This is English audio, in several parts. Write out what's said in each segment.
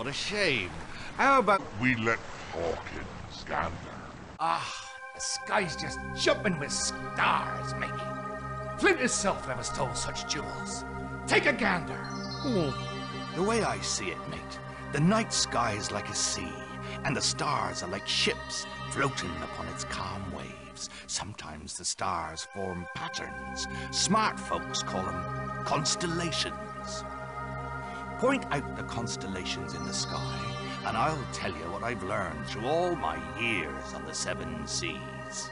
what a shame. How about... We let Hawkins gander. Ah, the sky's just jumping with stars, matey. Flint himself never stole such jewels. Take a gander. The way I see it, mate, the night sky's like a sea, and the stars are like ships floating upon its calm waves. Sometimes the stars form patterns. Smart folks call them constellations. Point out the constellations in the sky, and I'll tell you what I've learned through all my years on the seven seas.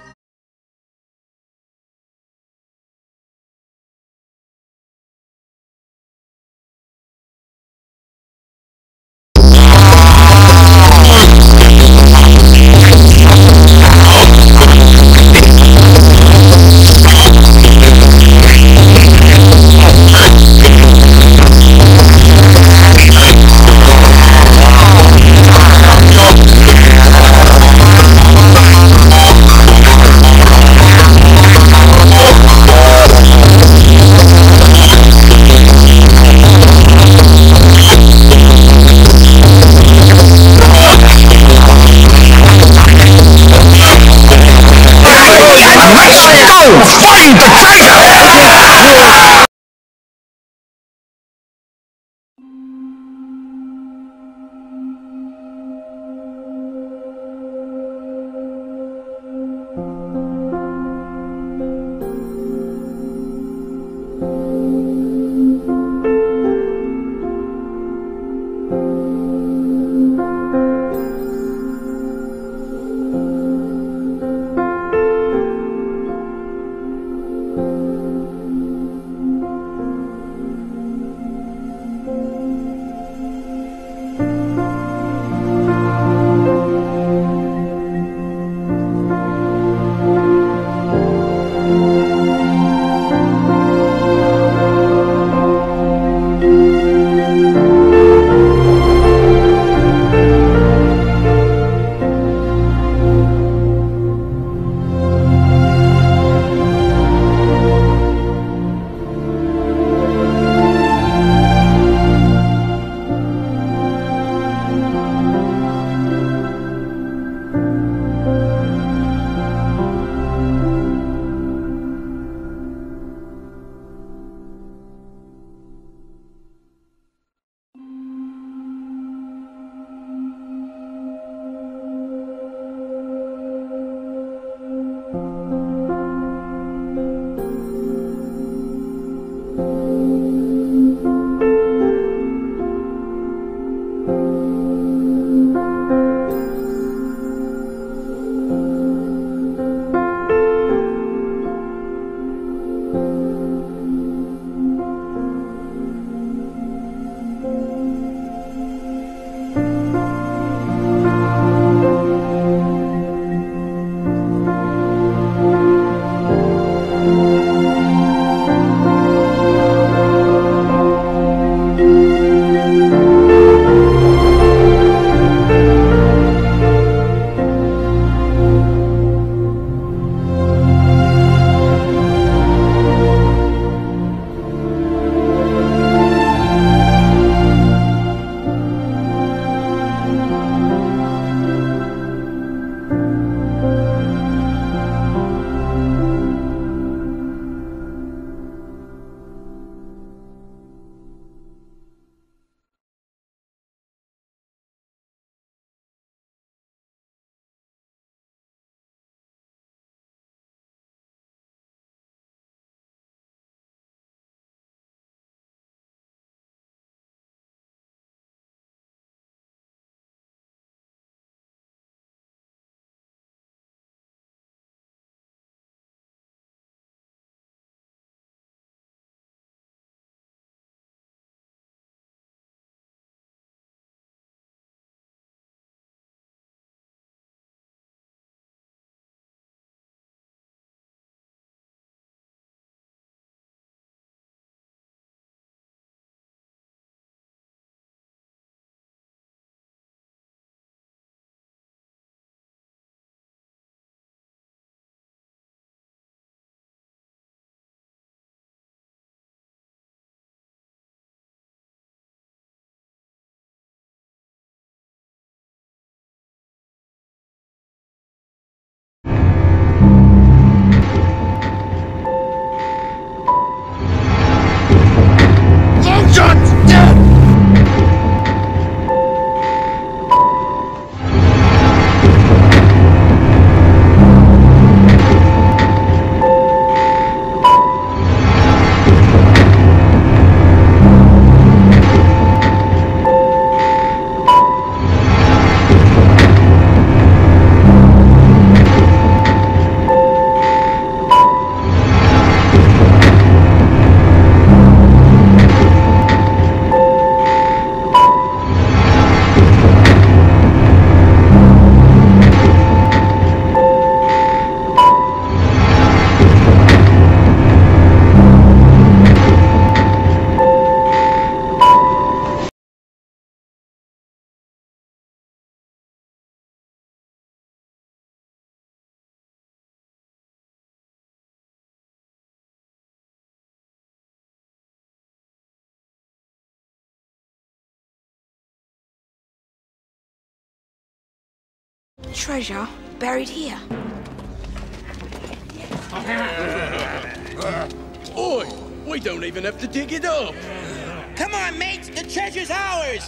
Treasure buried here. Oi! We don't even have to dig it up! Come on, mates! The treasure's ours!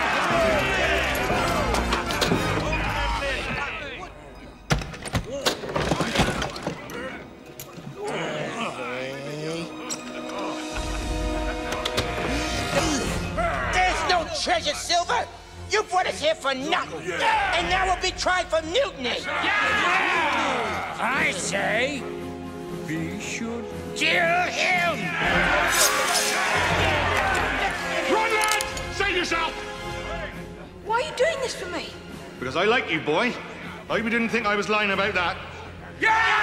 There's no treasure, Silver! You brought us here for nothing! And now we'll be tried for mutiny! I say, we should kill him! Run, lads! Save yourself! Why are you doing this for me? Because I like you, boy. I hope you didn't think I was lying about that. Yeah!